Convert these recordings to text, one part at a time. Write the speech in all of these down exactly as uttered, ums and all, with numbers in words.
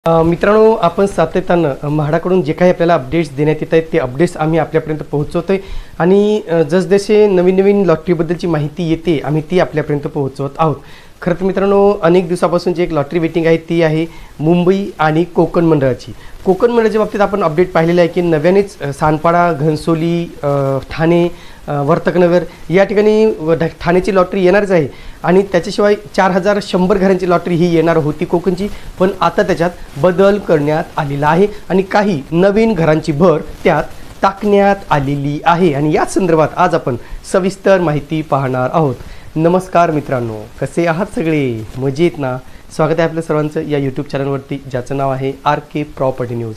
मित्रांनो, आपण सातत्यानं म्हाडाकडून जे काही आपल्याला अपडेट्स देण्यात येत आहेत ते अपडेट्स आम्ही आपल्यापर्यंत पोहोचवतोय आणि जसजसे नवीन नवीन लॉटरीबद्दलची माहिती येते आम्ही ती आपल्यापर्यंत पोहोचवत आहोत। खरं तर मित्रांनो, अनेक दिवसापासून जी एक लॉटरी वेटिंग आहे ती आहे मुंबई आणि कोकण मंडळाची। कोकण मंडळाच्या बाबतीत आपण अपडेट पाहिलेलं आहे की नव्यानेच सानपाडा, घनसोली, ठाणे, वर्तकनगर या ठिकाणी ठाण्याची लॉटरी येणारच आहे आणि त्याच्याशिवाय चार हजार शंभर घरांची लॉटरी ही येणार होती कोकणची, पण आता त्याच्यात बदल करण्यात आलेला आहे आणि काही नवीन घरांची भर त्यात टाकण्यात आलेली आहे आणि याच संदर्भात आज आपण सविस्तर माहिती पाहणार आहोत। नमस्कार मित्रांनो, कसे आहात सगळे? मजेत ना? स्वागत आहे आपल्या सर्वांचं या यूट्यूब चॅनलवरती ज्याचं नाव आहे आर के प्रॉपर्टी न्यूज।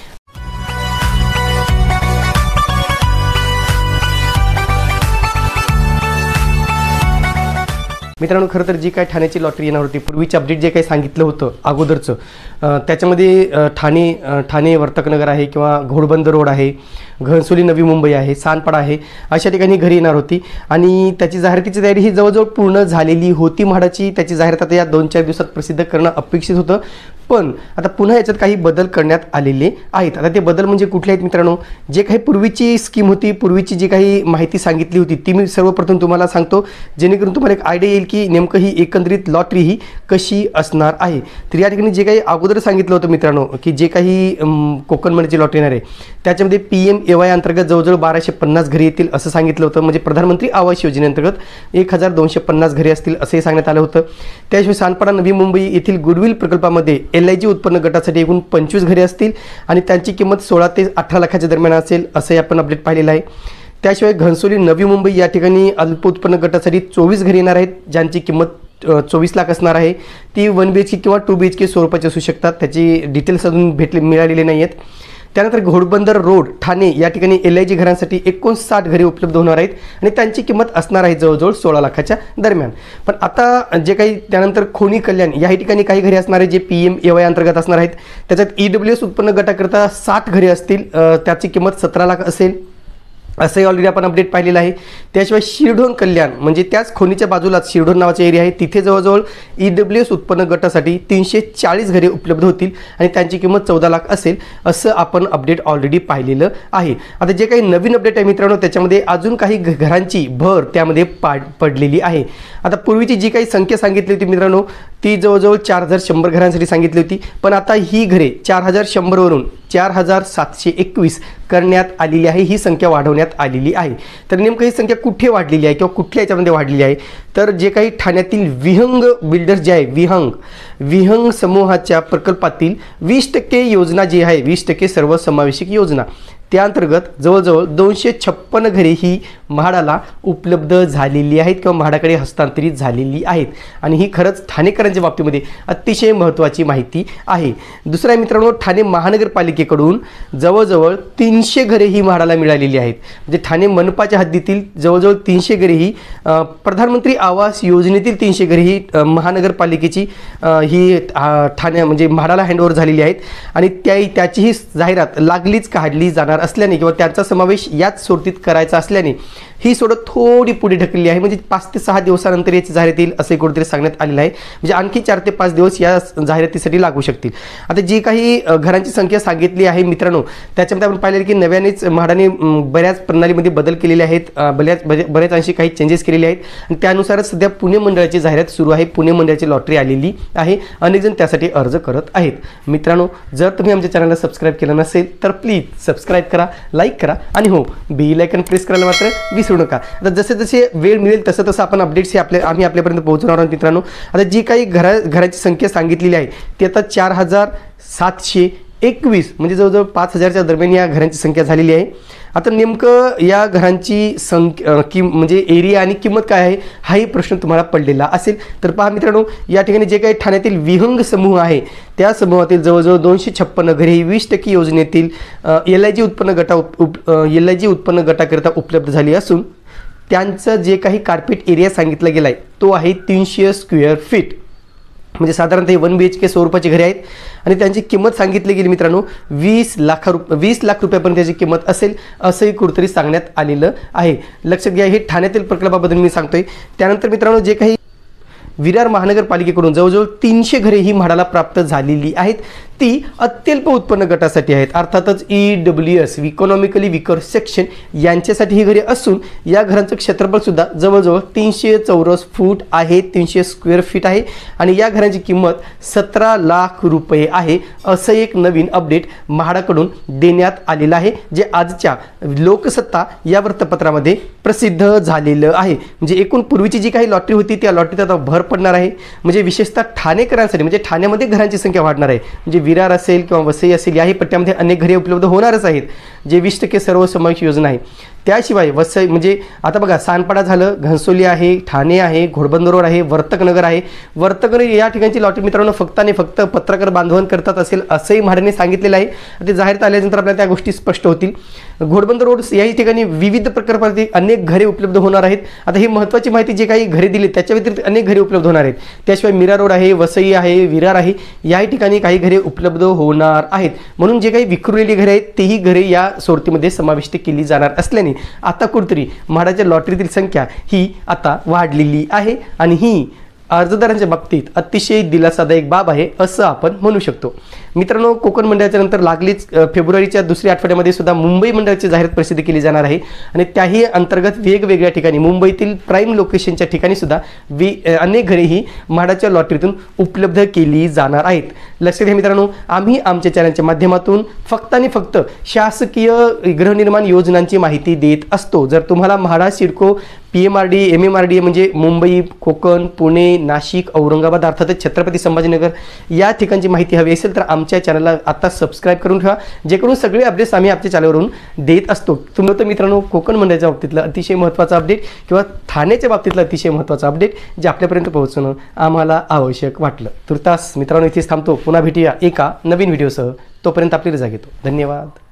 मित्रांनो, खरं तर जी काय ठाण्याची लॉटरी येणार होती पूर्वीचे अपडेट जे काही सांगितलं होतं अगोदरचं त्याच्यामध्ये ठाणे ठाणे वर्तकनगर आहे किंवा घोडबंदर रोड आहे, घनसोली नवी मुंबई आहे, सानपाडा आहे, अशा ठिकाणी घरी येणार होती आणि त्याची जाहिरातीची तयारी ही जवळजवळ पूर्ण झालेली होती म्हाडाची। त्याची जाहिरात आता या दोन चार दिवसात प्रसिद्ध करणं अपेक्षित होतं, पण आता पुन्हा याच्यात काही बदल करण्यात आलेले आहेत। आता ते बदल म्हणजे कुठले आहेत मित्रांनो? जे काही पूर्वीची स्कीम होती, पूर्वीची जी काही माहिती सांगितली होती ती मी सर्वप्रथम तुम्हाला सांगतो, जेणेकरून तुम्हाला एक आयडिया येईल की नेमकं ही एकंदरीत लॉटरी ही कशी असणार आहे। तर या ठिकाणी जे काही अगोदर सांगितलं होतं मित्रांनो की जे काही कोकण मंडळाची लॉटरी येणार आहे त्याच्यामध्ये पी एम ए वाय अंतर्गत जवळजवळ बाराशे पन्नास घरे येतील असं सांगितलं होतं, म्हणजे प्रधानमंत्री आवास योजनेअंतर्गत एक हजार दोनशे पन्नास घरे असतील असंही सांगण्यात आलं होतं। त्याशिवाय सानपाडा नवी मुंबई येथील गुडविल प्रकल्पामध्ये एल आय जी उत्पन्न गटासाठी एकूण पंचवीस घरे असतील आणि त्यांची किंमत सोळा ते अठरा लाखाच्या दरम्यान असेल असंही आपण अपडेट पाहिलेलं आहे। त्याशिवाय घनसोली नवी मुंबई या ठिकाणी अल्प उत्पन्न गटासाठी चोवीस घरे येणार आहेत ज्यांची किंमत चोवीस लाख असणार आहे। ती वन बी एच के किंवा टू बी एच के स्वरूपाची असू शकतात, त्याची डिटेल्स अजून भेटले मिळालेले नाही आहेत। त्यानंतर घोडबंदर रोड ठाणे या ठिकाणी एल आय जी घरांसाठी एकोणसाठ घरे उपलब्ध होणार आहेत आणि त्यांची किंमत असणार आहे जवळजवळ सोळा लाखाच्या दरम्यान। पण आता जे काही त्यानंतर खोनी कल्याण या ठिकाणी काही घरे असणार आहेत J P M A Y अंतर्गत असणार आहेत, त्याच्यात ई डब्ल्यू एस उत्पन्न गटाकरता साठ घरे असतील, त्याची किंमत सतरा लाख असेल असंही ऑलरेडी आपण अपडेट पाहिलेलं आहे। त्याशिवाय शिरढोण कल्याण म्हणजे त्याच खोनीच्या बाजूलाच शिरढोण नावाचा एरिया आहे, तिथे जवळजवळ ई डब्ल्यू एस उत्पन्न गटासाठी तीनशे चाळीस घरे उपलब्ध होतील आणि त्यांची किंमत चौदा लाख असेल असं आपण अपडेट ऑलरेडी पाहिलेलं आहे। आता जे काही नवीन अपडेट आहे मित्रांनो त्याच्यामध्ये अजून काही घरांची भर त्यामध्ये पाड पडलेली आहे। आता पूर्वीची जी काही संख्या सांगितली होती मित्रांनो ती जवळजवळ चार हजार शंभर घरांसाठी सांगितली होती, पण आता ही घरे चार हजार शंभरवरून चार हजार सातशे एकवीस करण्यात आलेली आहे, ही संख्या वाढवण्यात आलेली आहे। तर नेमकं ही संख्या कुठे वाढलेली आहे किंवा कुठल्या याच्यामध्ये वाढलेली आहे? तर जे काही ठाण्यातील विहंग बिल्डर्स जे आहे विहंग विहंग समूहाच्या प्रकल्पातील वीस टक्के योजना जी आहे वीस टक्के सर्वसमावेशक योजना त्या अंतर्गत जवळजवळ दोनशे छप्पन्न घरे ही म्हाडाला उपलब्ध झालेली आहेत किंवा म्हाडाकडे हस्तांतरित झालेली आहेत आणि ही खरंच ठाणेकरांच्या बाबतीमध्ये अतिशय महत्त्वाची माहिती आहे। दुसरं आहे मित्रांनो, ठाणे महानगरपालिकेकडून जवळजवळ तीनशे घरे ही म्हाडाला मिळालेली आहेत, म्हणजे ठाणे मनपाच्या हद्दीतील जवळजवळ तीनशे घरे ही प्रधानमंत्री आवास योजनेतील तीनशे घरे ही महानगरपालिकेची ही ठाणे म्हणजे म्हाडाला हँडओव्हर झालेली आहेत आणि त्या त्याचीही जाहिरात लागलीच काढली जाणार असल्याने किंवा त्यांचा समावेश याच सोडतीत करायचा असल्याने ही सोडत थोडी पुढे ढकलली आहे, म्हणजे पाच ते सहा दिवसानंतर याची जाहिरात येईल असे कुठेतरी सांगण्यात आलेलं आहे, म्हणजे आणखी चार ते पाच दिवस या जाहिरातीसाठी लागू शकतील। आता जी काही घरांची संख्या सांगितली आहे मित्रांनो त्याच्यामध्ये आपण पाहिलेलं की नव्यानेच म्हाडाने बऱ्याच प्रणालीमध्ये बदल केलेले आहेत, बऱ्याच बऱ्याच अंशी काही चेंजेस केलेले आहेत आणि त्यानुसारच सध्या पुणे मंडळाची जाहिरात सुरू आहे, पुणे मंडळाची लॉटरी आलेली आहे, अनेक जण त्यासाठी अर्ज करत आहेत। मित्रांनो, जर तुम्ही आमच्या चॅनलला सबस्क्राईब केलं नसेल तर प्लीज सबस्क्राईब करा, लाईक करा आणि हो बेल आयकॉन प्रेस करायला मात्र विसरू नका। आता जसे जसे वेळ मिळेल तसं तसं आपण अपडेट्स हे आपल्या आम्ही आपल्यापर्यंत पोहोचवणार आहोत मित्रांनो। आता जी काही घरा घराची संख्या सांगितलेली आहे ती आता चार हजार सातशे एकवीस म्हणजे जवळजवळ पाच हजारच्या दरम्यान या घरांची संख्या झालेली आहे। आता नेमकं या घरांची संख्या कि म्हणजे एरिया आणि किंमत काय आहे हाही प्रश्न तुम्हाला पडलेला असेल, तर पहा मित्रांनो या ठिकाणी जे काही ठाण्यातील विहंग समूह आहे त्या समूहातील जवळजवळ दोनशे छप्पन्न घरे ही वीस टक्के योजनेतील एल आय जी उत्पन्न गटा उप एल आय जी उत्पन्न गटाकरिता उपलब्ध झाली असून त्यांचं जे काही कार्पेट एरिया सांगितला गेला आहे तो आहे तीनशे स्क्वेअर फीट, म्हणजे साधारणतः वन बी एच के स्वरूपाची घरे आहेत आणि त्यांची किंमत सांगितली गेली मित्रांनो वीस लाख रुपये वीस लाख रुपयापर्यंत त्याची किंमत असेल असंही कुठेतरी सांगण्यात आलेलं आहे। लक्षात घ्या, हे ठाण्यातील प्रकल्पाबद्दल मी सांगतोय। त्यानंतर मित्रांनो जे काही विरार महानगरपालिकेकडून जवळजवळ तीनशे घरे ही म्हाडाला प्राप्त झालेली आहेत। ती अत्यल्प उत्पन्न गटासाठी आहेत. अर्थातच E W S economically weaker section यांच्यासाठी ही घरे असून या घरांचं क्षेत्रफळ सुद्धा जवळजवळ तीनशे चौरस फूट आहे, तीनशे स्क्वेअर फीट आहे आणि या घरांची किंमत सतरा लाख रुपये आहे. असं एक नवीन अपडेट म्हाडाकडून देण्यात आलेलं आहे, जे आजच्या लोकसत्ता या वृत्तपत्रामध्ये प्रसिद्ध झालेलं आहे. म्हणजे एकूण पूर्वीची जी काही लॉटरी होती त्या लॉटरीत आता भर पडणार आहे. म्हणजे विशेषतः ठाणेकरांसाठी म्हणजे ठाण्यामध्ये घरांची संख्या वाढणार आहे. म्हणजे विरार असेल किंवा वसई असेल याही पट्ट्यामध्ये अनेक घरे उपलब्ध होणारच आहेत, जे वीस टक्के सर्वसमावेश योजना आहे. त्याशिवाय वसई म्हणजे आता बघा सानपाडा झालं, घनसोली आहे, ठाणे आहे, घोडबंदर रोड आहे, वर्तकनगर आहे. वर्तकनगर या ठिकाणची लॉटरी मित्रांनो फक्त आणि फक्त पत्रकार बांधवन करतात असेल असंही म्हाडाने सांगितलेलं आहे. ते जाहीर आल्यानंतर आपल्याला त्या गोष्टी स्पष्ट होतील. घोडबंदर रोड याही ठिकाणी विविध प्रकल्पांसाठी अनेक घरे उपलब्ध होणार आहेत. आता ही महत्त्वाची माहिती जे काही घरे दिली त्याच्या व्यतिरिक्त अनेक घरे उपलब्ध होणार आहेत. त्याशिवाय मीरा रोड आहे, वसई आहे, विरार आहे, याही ठिकाणी काही घरे उपलब्ध होणार आहेत. म्हणून जे काही विखुरलेली घरे आहेत तेही घरे या सोडतीमध्ये समाविष्ट केली जाणार असल्याने आता कुठेतरी म्हाडाच्या लॉटरीतील संख्या ही आता वाढलेली आहे आणि ही अर्जदारांच्या बाबतीत अतिशय दिलासादायक बाब आहे असं आपण म्हणू शकतो. मित्रांनो, कोकण मंडळाच्या नंतर लागलीच फेब्रुवारीच्या दुसऱ्या आठवड्यामध्ये सुद्धा मुंबई मंडळाची जाहिरात प्रसिद्ध केली जाणार आहे आणि त्याही अंतर्गत वेगवेगळ्या ठिकाणी मुंबईतील प्राईम लोकेशनच्या ठिकाणी सुद्धा वे अनेक घरे ही म्हाडाच्या लॉटरीतून उपलब्ध केली जाणार आहेत. लक्षात घ्या मित्रांनो, आम्ही आमच्या चॅनलच्या माध्यमातून फक्त आणि फक्त शासकीय गृहनिर्माण योजनांची माहिती देत असतो. जर तुम्हाला MHADA CIDCO P M R D M M R D म्हणजे मुंबई, कोकण, पुणे, नाशिक, औरंगाबाद अर्थातच छत्रपती संभाजीनगर या ठिकाणची माहिती हवी असेल तर आमच्या चॅनलला आता सबस्क्राईब करून ठेवा, जेणेकरून सगळे अपडेट्स आम्ही आमच्या चॅनलवरून देत असतो. तुम्ही तर मित्रांनो कोकण मंडळाच्या बाबतीतलं अतिशय महत्त्वाचा अपडेट किंवा ठाण्याच्या बाबतीतलं अतिशय महत्त्वाचा अपडेट जे आपल्यापर्यंत पोहोचणं आम्हाला आवश्यक वाटलं. तुर्तास मित्रांनो इथेच थांबतो. पुन्हा भेटूया एका नवीन व्हिडिओसह. तोपर्यंत आपली रजा घेतो. धन्यवाद.